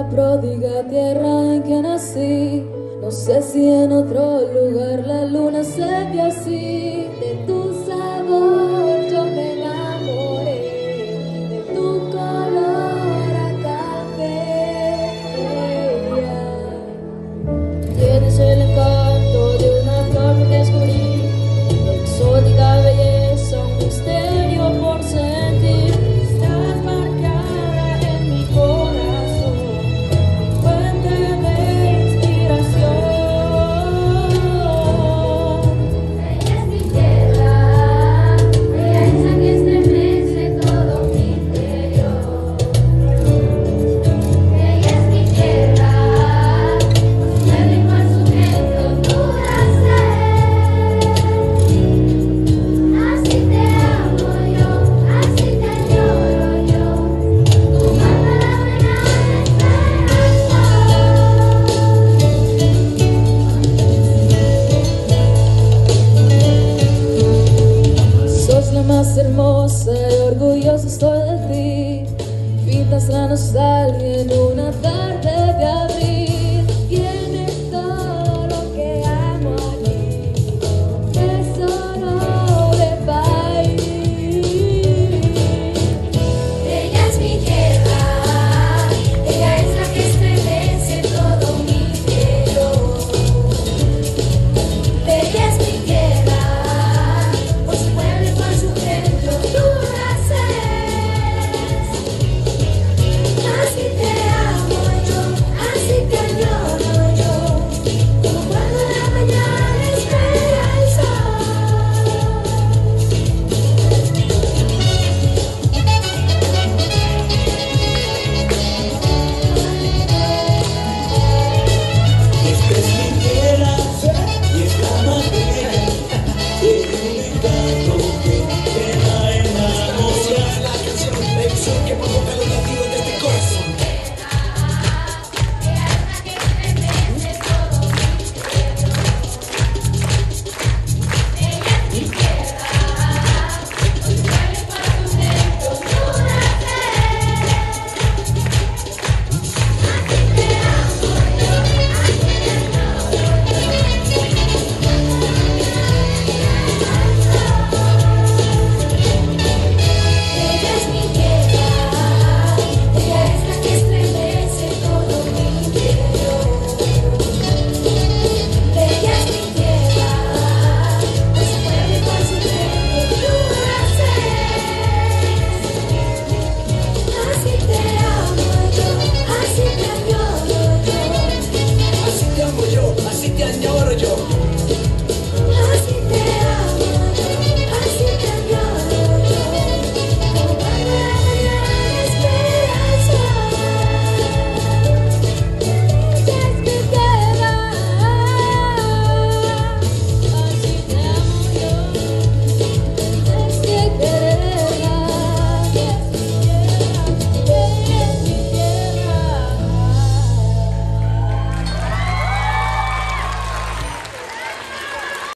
la pródiga tierra en que nací. No sé si en otro lugar la luna se ve así. De tu sabor yo me enamoré, de tu color a café. Tienes el encanto de una flor que descubrí, de exótica belleza, un misterio por sentir. Estás marcada en mi corazón, fuente de inspiración. Ella es mi tierra, belleza que estremece todo mi interior. Ella es mi tierra, mueve con su viento tu nacer. Así te amo yo, así te añoro yo, tu mano la mañana esperanza. Sos la más hermosa y orgulloso estoy de ti. Pintas la nostalgia en una tarde.